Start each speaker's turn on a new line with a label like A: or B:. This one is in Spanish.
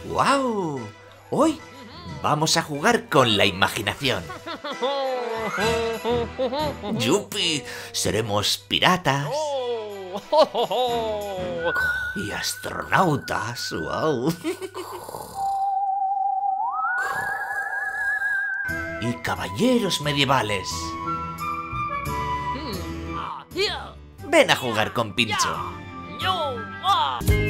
A: ¡Guau! Hoy vamos a jugar con la imaginación. ¡Yupi! Seremos piratas y astronautas. ¡Guau! Y caballeros medievales. Ven a jugar con Pincho.